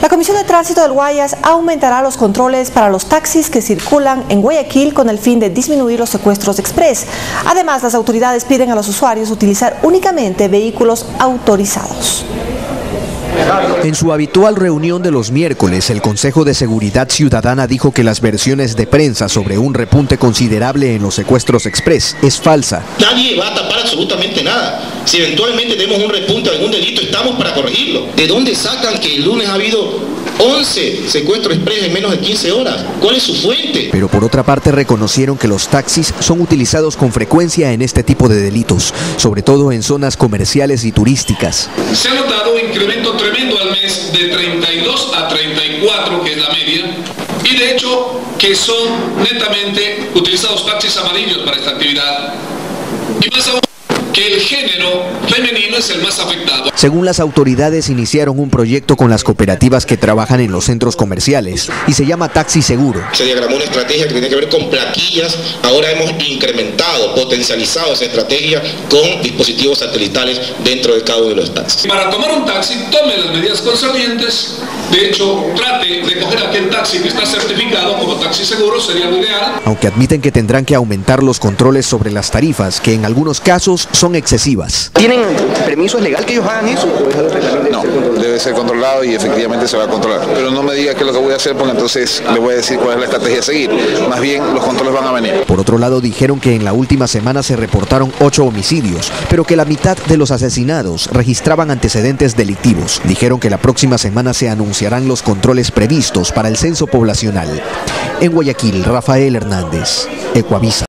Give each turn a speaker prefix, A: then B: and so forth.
A: La Comisión de Tránsito del Guayas aumentará los controles para los taxis que circulan en Guayaquil con el fin de disminuir los secuestros express. Además, las autoridades piden a los usuarios utilizar únicamente vehículos autorizados.
B: En su habitual reunión de los miércoles, el Consejo de Seguridad Ciudadana dijo que las versiones de prensa sobre un repunte considerable en los secuestros express es falsa.
C: Nadie va a tapar absolutamente nada. Si eventualmente tenemos un repunte de algún delito, estamos para corregirlo. ¿De dónde sacan que el lunes ha habido 11 secuestros express en menos de 15 horas? ¿Cuál es su fuente?
B: Pero por otra parte reconocieron que los taxis son utilizados con frecuencia en este tipo de delitos, sobre todo en zonas comerciales y turísticas.
D: Se ha notado un incremento tremendo al mes de 32 a 34, que es la media, y de hecho que son netamente utilizados taxis amarillos para esta actividad. Y más aún, que el género femenino es el más afectado.
B: Según las autoridades, iniciaron un proyecto con las cooperativas que trabajan en los centros comerciales y se llama Taxi Seguro.
C: Se diagramó una estrategia que tiene que ver con plaquillas. Ahora hemos incrementado, potencializado esa estrategia con dispositivos satelitales dentro de cada uno de los taxis.
D: Para tomar un taxi, tome las medidas concernientes. De hecho, trate de coger aquel taxi que está certificado como taxi seguro, sería lo ideal.
B: Aunque admiten que tendrán que aumentar los controles sobre las tarifas, que en algunos casos son excesivas.
E: ¿Tienen permiso legal que ellos hagan eso?
F: No, debe ser controlado y efectivamente se va a controlar. Pero no me diga qué es lo que voy a hacer, porque entonces le voy a decir cuál es la estrategia a seguir. Más bien, los controles van a venir.
B: Por otro lado, dijeron que en la última semana se reportaron 8 homicidios, pero que la mitad de los asesinados registraban antecedentes delictivos. Dijeron que la próxima semana se anunciarán los controles previstos para el censo poblacional. En Guayaquil, Rafael Hernández, Ecuavisa.